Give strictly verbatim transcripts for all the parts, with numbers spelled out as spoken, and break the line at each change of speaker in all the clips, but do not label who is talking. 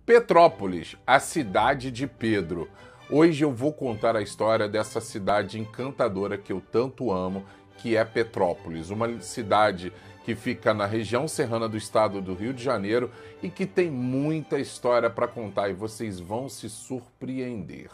Petrópolis, a cidade de Pedro. Hoje eu vou contar a história dessa cidade encantadora que eu tanto amo, que é Petrópolis, uma cidade que fica na região serrana do estado do Rio de Janeiro e que tem muita história para contar e vocês vão se surpreender.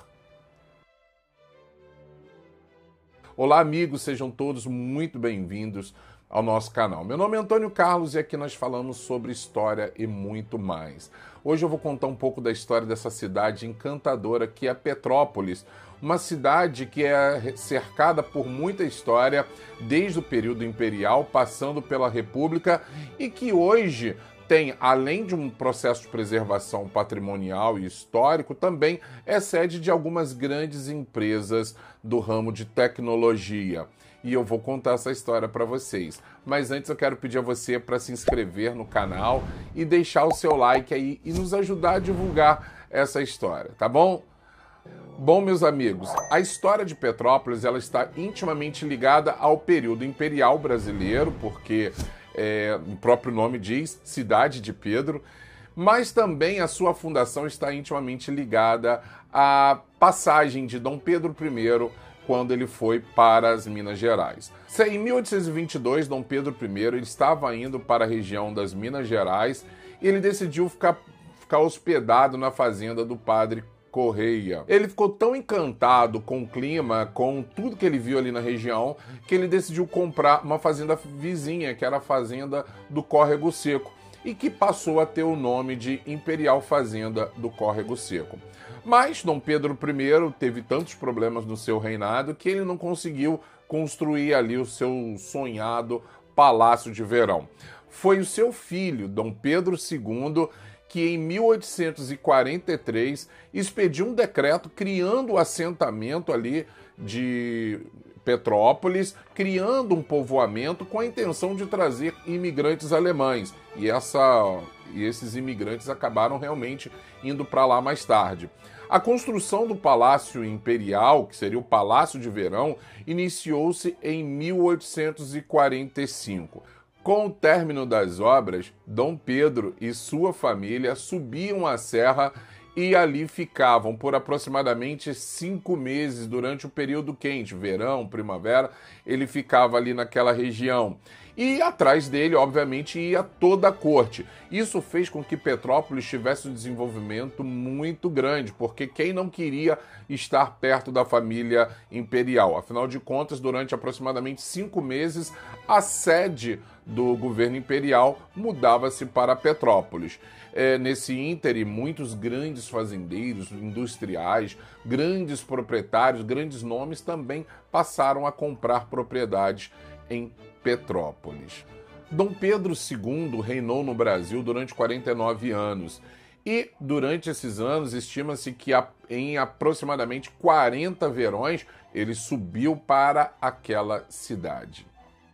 Olá, amigos, sejam todos muito bem-vindos ao nosso canal. Meu nome é Antônio Carlos e aqui nós falamos sobre história e muito mais. Hoje eu vou contar um pouco da história dessa cidade encantadora que é Petrópolis, uma cidade que é cercada por muita história desde o período imperial, passando pela República e que hoje tem, além de um processo de preservação patrimonial e histórico, também é sede de algumas grandes empresas do ramo de tecnologia. E eu vou contar essa história para vocês. Mas antes eu quero pedir a você para se inscrever no canal e deixar o seu like aí e nos ajudar a divulgar essa história, tá bom? Bom, meus amigos, a história de Petrópolis ela está intimamente ligada ao período imperial brasileiro, porque é, o próprio nome diz Cidade de Pedro, mas também a sua fundação está intimamente ligada à passagem de Dom Pedro I quando ele foi para as Minas Gerais. Em mil oitocentos e vinte e dois, Dom Pedro I ele estava indo para a região das Minas Gerais e ele decidiu ficar, ficar hospedado na fazenda do padre Correia. Ele ficou tão encantado com o clima, com tudo que ele viu ali na região, que ele decidiu comprar uma fazenda vizinha, que era a fazenda do Córrego Seco, e que passou a ter o nome de Imperial Fazenda do Córrego Seco. Mas Dom Pedro I teve tantos problemas no seu reinado que ele não conseguiu construir ali o seu sonhado Palácio de Verão. Foi o seu filho, Dom Pedro segundo, que em mil oitocentos e quarenta e três expediu um decreto criando o assentamento ali de Petrópolis, criando um povoamento com a intenção de trazer imigrantes alemães. E, essa, e esses imigrantes acabaram realmente indo para lá mais tarde. A construção do Palácio Imperial, que seria o Palácio de Verão, iniciou-se em mil oitocentos e quarenta e cinco. Com o término das obras, Dom Pedro e sua família subiam a serra e ali ficavam por aproximadamente cinco meses durante o período quente, verão, primavera, ele ficava ali naquela região. E atrás dele, obviamente, ia toda a corte. Isso fez com que Petrópolis tivesse um desenvolvimento muito grande, porque quem não queria estar perto da família imperial? Afinal de contas, durante aproximadamente cinco meses, a sede do governo imperial mudava-se para Petrópolis. É, nesse íntere, muitos grandes fazendeiros, industriais, grandes proprietários, grandes nomes também passaram a comprar propriedades em Petrópolis. Dom Pedro segundo reinou no Brasil durante quarenta e nove anos e durante esses anos estima-se que em aproximadamente quarenta verões ele subiu para aquela cidade.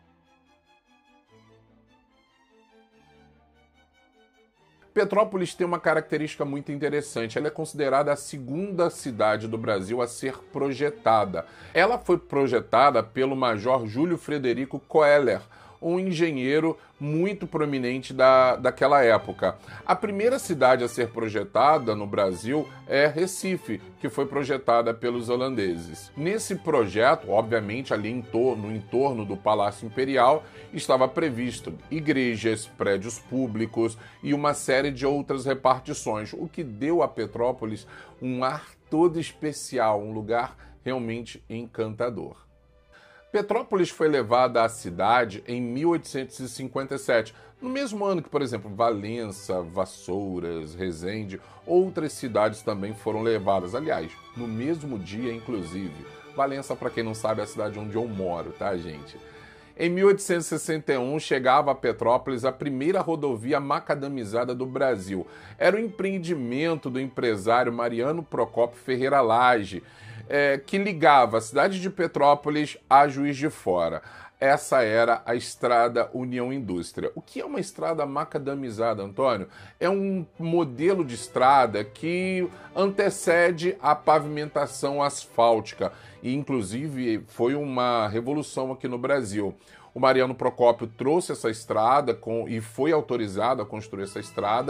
Petrópolis tem uma característica muito interessante. Ela é considerada a segunda cidade do Brasil a ser projetada. Ela foi projetada pelo Major Júlio Frederico Koehler, um engenheiro muito prominente da, daquela época. A primeira cidade a ser projetada no Brasil é Recife, que foi projetada pelos holandeses. Nesse projeto, obviamente, ali em torno, no entorno do Palácio Imperial, estava previsto igrejas, prédios públicos e uma série de outras repartições, o que deu a Petrópolis um ar todo especial, um lugar realmente encantador. Petrópolis foi levada à cidade em mil oitocentos e cinquenta e sete, no mesmo ano que, por exemplo, Valença, Vassouras, Resende, outras cidades também foram levadas. Aliás, no mesmo dia, inclusive. Valença, para quem não sabe, é a cidade onde eu moro, tá, gente? Em mil oitocentos e sessenta e um, chegava a Petrópolis a primeira rodovia macadamizada do Brasil. Era o empreendimento do empresário Mariano Procópio Ferreira Lage, é, que ligava a cidade de Petrópolis a Juiz de Fora. Essa era a Estrada União Indústria. O que é uma estrada macadamizada, Antônio? É um modelo de estrada que antecede a pavimentação asfáltica e, inclusive, foi uma revolução aqui no Brasil. O Mariano Procópio trouxe essa estrada com, e foi autorizado a construir essa estrada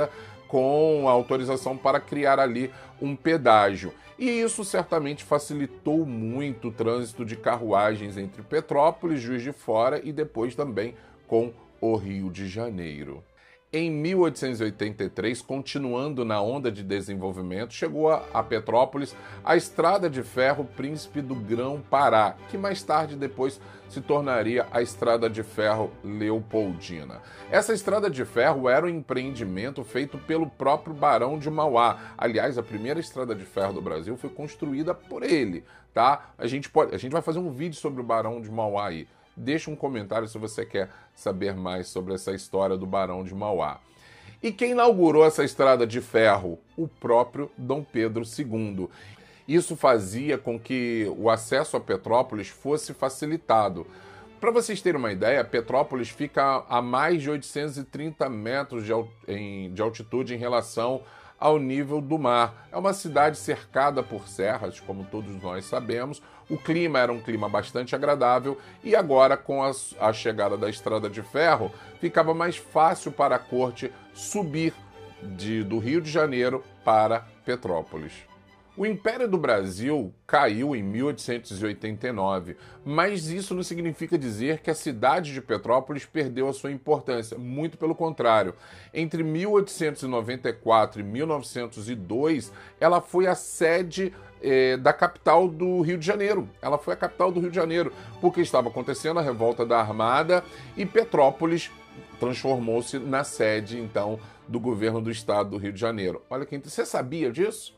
com a autorização para criar ali um pedágio. E isso certamente facilitou muito o trânsito de carruagens entre Petrópolis, Juiz de Fora e depois também com o Rio de Janeiro. Em mil oitocentos e oitenta e três, continuando na onda de desenvolvimento, chegou a Petrópolis a Estrada de Ferro Príncipe do Grão-Pará, que mais tarde depois se tornaria a Estrada de Ferro Leopoldina. Essa Estrada de Ferro era um empreendimento feito pelo próprio Barão de Mauá. Aliás, a primeira Estrada de Ferro do Brasil foi construída por ele, tá? A gente pode, a gente vai fazer um vídeo sobre o Barão de Mauá aí. Deixa um comentário se você quer saber mais sobre essa história do Barão de Mauá. E quem inaugurou essa estrada de ferro? O próprio Dom Pedro segundo. Isso fazia com que o acesso a Petrópolis fosse facilitado. Para vocês terem uma ideia, Petrópolis fica a mais de oitocentos e trinta metros de, em, de altitude em relação ao nível do mar. É uma cidade cercada por serras, como todos nós sabemos. O clima era um clima bastante agradável e agora, com a, a chegada da Estrada de Ferro, ficava mais fácil para a corte subir de, do Rio de Janeiro para Petrópolis. O Império do Brasil caiu em mil oitocentos e oitenta e nove, mas isso não significa dizer que a cidade de Petrópolis perdeu a sua importância, muito pelo contrário. Entre mil oitocentos e noventa e quatro e mil novecentos e dois, ela foi a sede eh, da capital do Rio de Janeiro. Ela foi a capital do Rio de Janeiro, porque estava acontecendo a revolta da Armada e Petrópolis transformou-se na sede, então, do governo do estado do Rio de Janeiro. Olha quem... Você sabia disso?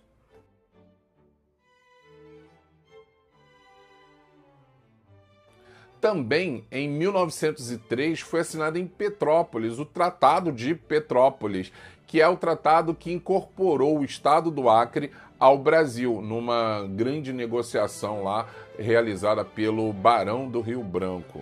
Também, em mil novecentos e três, foi assinado em Petrópolis o Tratado de Petrópolis, que é o tratado que incorporou o estado do Acre ao Brasil, numa grande negociação lá realizada pelo Barão do Rio Branco.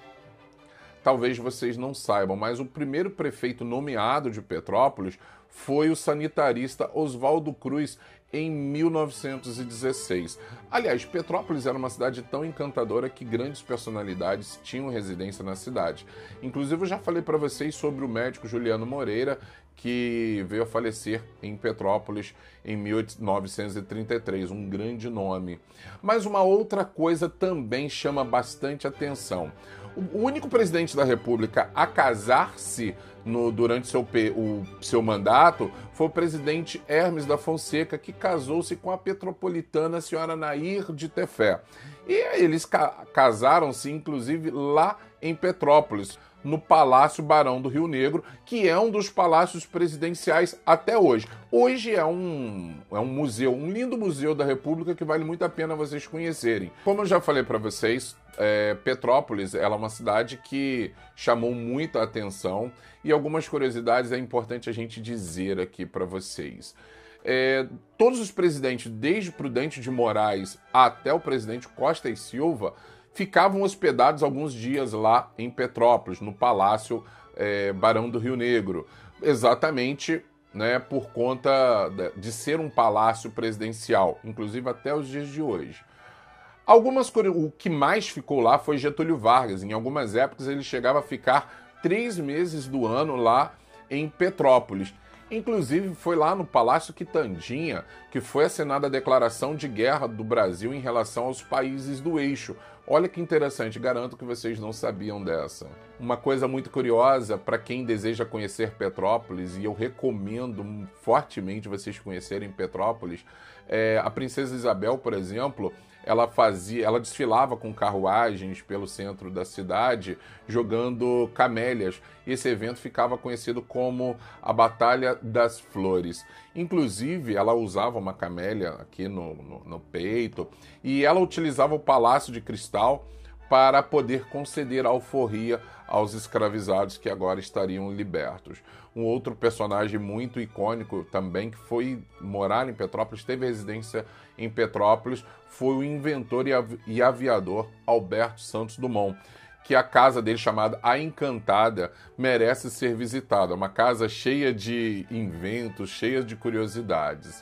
Talvez vocês não saibam, mas o primeiro prefeito nomeado de Petrópolis foi o sanitarista Oswaldo Cruz, em mil novecentos e dezesseis. Aliás, Petrópolis era uma cidade tão encantadora que grandes personalidades tinham residência na cidade. Inclusive, eu já falei para vocês sobre o médico Juliano Moreira, que veio a falecer em Petrópolis em mil novecentos e trinta e três, um grande nome. Mas uma outra coisa também chama bastante atenção. O único presidente da República a casar-se no, durante seu, o seu mandato foi o presidente Hermes da Fonseca, que casou-se com a petropolitana senhora Nair de Tefé. E eles ca casaram-se, inclusive, lá em Petrópolis, no Palácio Barão do Rio Negro, que é um dos palácios presidenciais até hoje. Hoje é um, é um museu, um lindo museu da República que vale muito a pena vocês conhecerem. Como eu já falei para vocês, é, Petrópolis ela é uma cidade que chamou muita atenção e algumas curiosidades é importante a gente dizer aqui para vocês. É, todos os presidentes, desde Prudente de Moraes até o presidente Costa e Silva, ficavam hospedados alguns dias lá em Petrópolis, no Palácio é, Barão do Rio Negro, exatamente, né, por conta de ser um palácio presidencial, inclusive até os dias de hoje. Algumas, o que mais ficou lá foi Getúlio Vargas. Em algumas épocas ele chegava a ficar três meses do ano lá em Petrópolis. Inclusive, foi lá no Palácio Quitandinha que foi assinada a declaração de guerra do Brasil em relação aos países do eixo. Olha que interessante, garanto que vocês não sabiam dessa. Uma coisa muito curiosa para quem deseja conhecer Petrópolis, e eu recomendo fortemente vocês conhecerem Petrópolis, é, a Princesa Isabel, por exemplo, ela fazia, ela desfilava com carruagens pelo centro da cidade, jogando camélias. E esse evento ficava conhecido como a Batalha das Flores. Inclusive, ela usava uma camélia aqui no, no, no peito e ela utilizava o Palácio de Cristal para poder conceder alforria aos escravizados que agora estariam libertos. Um outro personagem muito icônico também, que foi morar em Petrópolis, teve residência em Petrópolis, foi o inventor e aviador Alberto Santos Dumont, que a casa dele, chamada A Encantada, merece ser visitada. Uma casa cheia de inventos, cheia de curiosidades.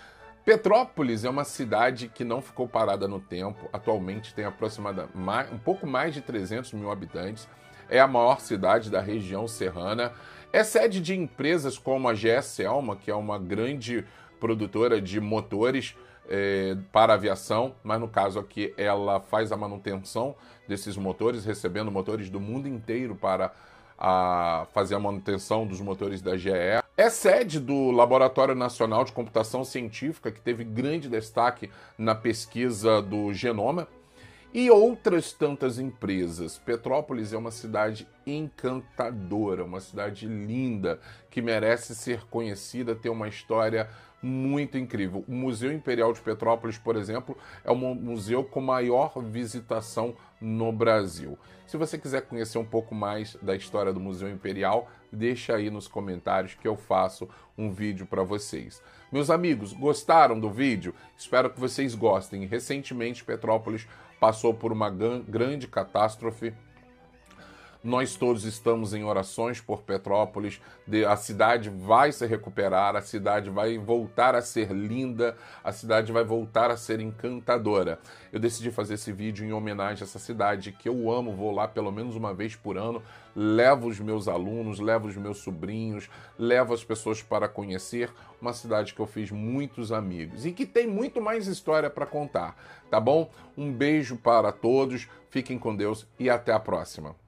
Petrópolis é uma cidade que não ficou parada no tempo. Atualmente tem aproximadamente um pouco mais de trezentos mil habitantes. é a maior cidade da região serrana, é sede de empresas como a G S Elma, que é uma grande produtora de motores é, para aviação, mas no caso aqui ela faz a manutenção desses motores, recebendo motores do mundo inteiro para a fazer a manutenção dos motores da G E. É sede do Laboratório Nacional de Computação Científica, que teve grande destaque na pesquisa do genoma, e outras tantas empresas. Petrópolis é uma cidade encantadora, uma cidade linda, que merece ser conhecida, ter uma história muito incrível. O Museu Imperial de Petrópolis, por exemplo, é o museu com maior visitação no Brasil. Se você quiser conhecer um pouco mais da história do Museu Imperial, deixa aí nos comentários que eu faço um vídeo para vocês. Meus amigos, gostaram do vídeo? Espero que vocês gostem. Recentemente, Petrópolis passou por uma grande catástrofe. Nós todos estamos em orações por Petrópolis, a cidade vai se recuperar, a cidade vai voltar a ser linda, a cidade vai voltar a ser encantadora. Eu decidi fazer esse vídeo em homenagem a essa cidade que eu amo, vou lá pelo menos uma vez por ano, levo os meus alunos, levo os meus sobrinhos, levo as pessoas para conhecer uma cidade que eu fiz muitos amigos e que tem muito mais história para contar, tá bom? Um beijo para todos, fiquem com Deus e até a próxima.